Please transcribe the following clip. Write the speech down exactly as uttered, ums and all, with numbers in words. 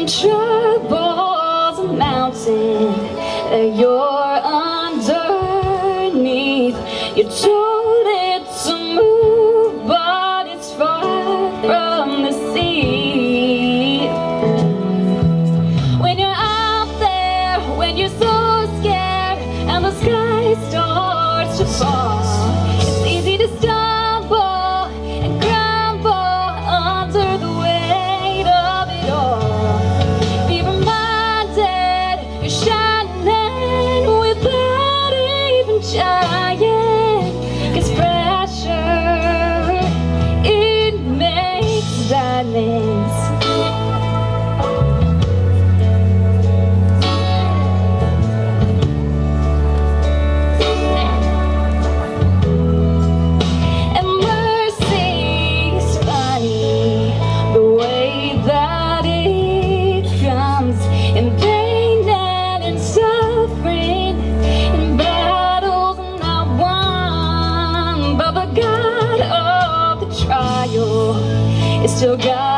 When trouble's a mountain that you're underneath, you told it to move, but it's far from the sea. When you're out there, when you're so scared, and the sky starts to fall, it's easy to stumble and crumble under the weight of it all. Be reminded you're shining without even trying, 'cause pressure, it makes diamonds. In pain and in suffering, in battles not won, but the God of the trial is still God.